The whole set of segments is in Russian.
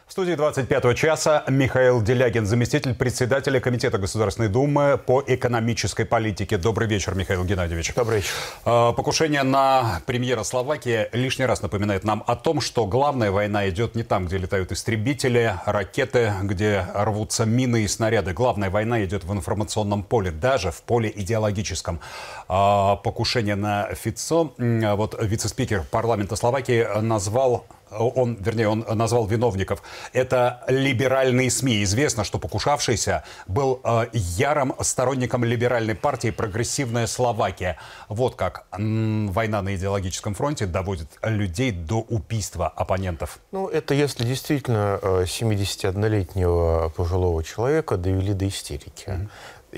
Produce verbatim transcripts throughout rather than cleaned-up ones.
В студии двадцать пятого часа Михаил Делягин, заместитель председателя Комитета Государственной Думы по экономической политике. Добрый вечер, Михаил Геннадьевич. Добрый вечер. Покушение на премьера Словакии лишний раз напоминает нам о том, что главная война идет не там, где летают истребители, ракеты, где рвутся мины и снаряды. Главная война идет в информационном поле, даже в поле идеологическом. Покушение на Фицо, вот вице-спикер парламента Словакии назвал... Он, вернее, он назвал виновников. Это либеральные СМИ. Известно, что покушавшийся был э, ярым сторонником либеральной партии «Прогрессивная Словакия». Вот как м, война на идеологическом фронте доводит людей до убийства оппонентов. Ну, это если действительно семидесятиоднолетнего пожилого человека довели до истерики. Mm-hmm.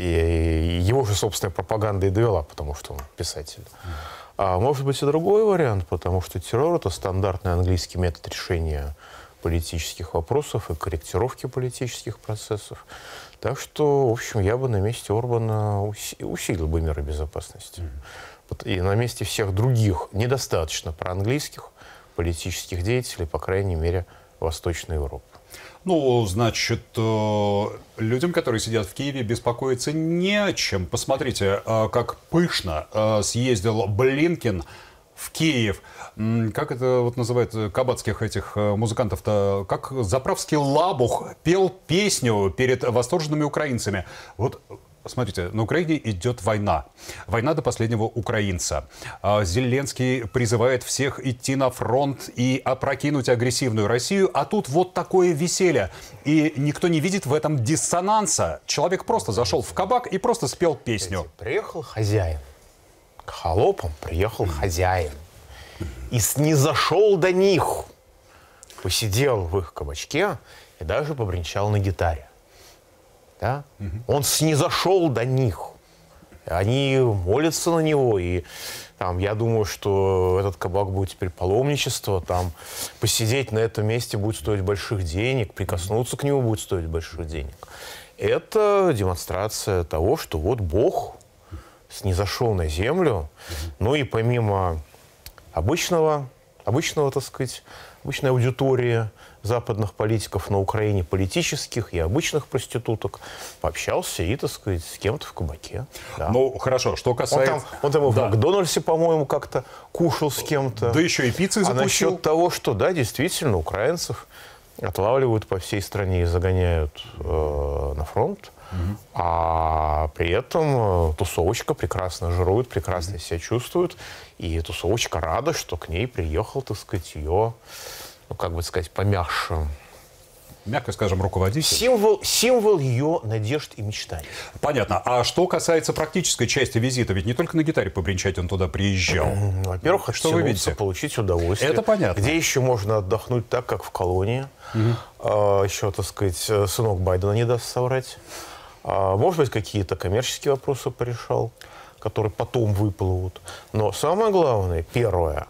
И его же собственная пропаганда и довела, потому что он писатель. Mm-hmm. А может быть и другой вариант, потому что террор – это стандартный английский метод решения политических вопросов и корректировки политических процессов. Так что, в общем, я бы на месте Орбана усилил бы меры безопасности. Mm-hmm. И на месте всех других недостаточно проанглийских политических деятелей, по крайней мере, Восточной Европы. Ну, значит, людям, которые сидят в Киеве, беспокоиться не о чем. Посмотрите, как пышно съездил Блинкен в Киев. Как это вот называют кабацких этих музыкантов-то? Как заправский лабух пел песню перед восторженными украинцами. Вот... Смотрите, на Украине идет война. Война до последнего украинца. Зеленский призывает всех идти на фронт и опрокинуть агрессивную Россию. А тут вот такое веселье. И никто не видит в этом диссонанса. Человек просто зашел в кабак и просто спел песню. Приехал хозяин. К холопам приехал хозяин. И снизошел до них. Посидел в их кабачке и даже побренчал на гитаре. Да? Угу. Он снизошел до них. Они молятся на него. И там, я думаю, что этот кабак будет теперь паломничество. Там, посидеть на этом месте будет стоить больших денег. Прикоснуться к нему будет стоить больших денег. Это демонстрация того, что вот Бог снизошел на землю. Угу. Ну и помимо обычного, обычного, так сказать, обычной аудитории западных политиков на Украине, политических и обычных проституток, пообщался и, так сказать, с кем-то в кабаке. Да. Ну, хорошо, что касается... Он там, он там да. в Макдональдсе, по-моему, как-то кушал с кем-то. Да еще и пиццей запустил. А насчет того, что, да, действительно, украинцев отлавливают по всей стране и загоняют э, на фронт, угу. а при этом тусовочка прекрасно жирует, прекрасно угу. себя чувствует, и тусовочка рада, что к ней приехал, так сказать, ее... ну, как бы сказать, помягче. Мягко скажем, руководитель. Символ, символ ее надежд и мечтаний. Понятно. А что касается практической части визита, ведь не только на гитаре побренчать он туда приезжал. Во-первых, что вы видите? Получить удовольствие. Это понятно. Где еще можно отдохнуть так, как в колонии. Угу. А, еще, так сказать, сынок Байдена не даст соврать. А, может быть, какие-то коммерческие вопросы порешал, которые потом выплывут. Но самое главное, первое,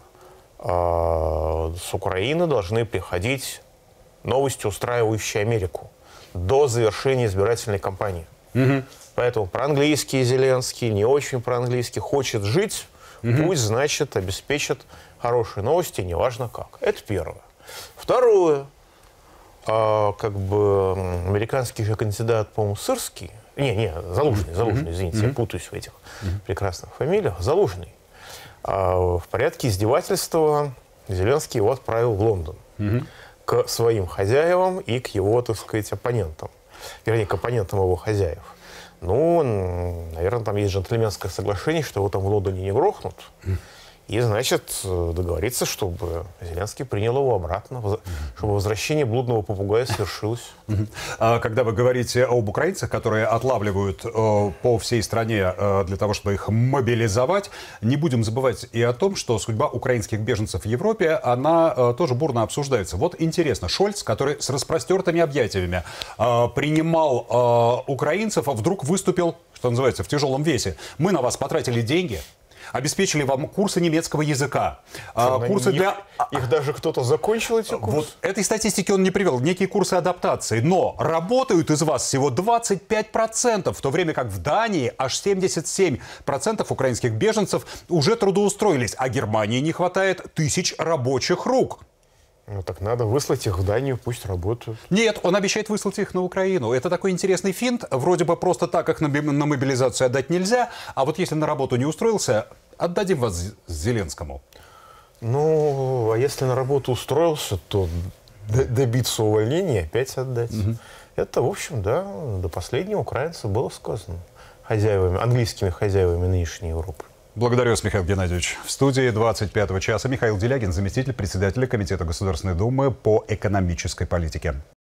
с Украины должны приходить новости, устраивающие Америку до завершения избирательной кампании. Угу. Поэтому проанглийский Зеленский, не очень проанглийский, хочет жить, угу. пусть, значит, обеспечит хорошие новости, неважно как. Это первое. Второе. А, как бы американский же кандидат, по-моему, Сырский. Не, не, Залужный, Залужный, извините, угу. я путаюсь в этих угу. прекрасных фамилиях. Залужный. В порядке издевательства Зеленский его отправил в Лондон угу. к своим хозяевам и к его, так сказать, оппонентам. Вернее, к оппонентам его хозяев. Ну, наверное, там есть джентльменское соглашение, что его там в Лондоне не грохнут. И, значит, договориться, чтобы Зеленский принял его обратно, чтобы возвращение блудного попугая свершилось. Когда вы говорите об украинцах, которые отлавливают по всей стране для того, чтобы их мобилизовать, не будем забывать и о том, что судьба украинских беженцев в Европе, она тоже бурно обсуждается. Вот интересно, Шольц, который с распростертыми объятиями принимал украинцев, а вдруг выступил, что называется, в тяжелом весе. Мы на вас потратили деньги. Обеспечили вам курсы немецкого языка. Что, курсы них, для... Их даже кто-то закончил, эти курсы? Вот этой статистики он не привел. Некие курсы адаптации. Но работают из вас всего двадцать пять процентов, в то время как в Дании аж семьдесят семь процентов украинских беженцев уже трудоустроились. А Германии не хватает тысяч рабочих рук. Ну так надо выслать их в Данию, пусть работают. Нет, он обещает выслать их на Украину. Это такой интересный финт. Вроде бы просто так их на, на мобилизацию отдать нельзя. А вот если на работу не устроился, отдадим вас Зеленскому. Ну, а если на работу устроился, то добиться увольнения и опять отдать. Угу. Это, в общем, да, до последнего украинца было сказано. Хозяевами, английскими хозяевами нынешней Европы. Благодарю вас, Михаил Геннадьевич. В студии двадцать пятого часа Михаил Делягин, заместитель председателя Комитета Государственной Думы по экономической политике.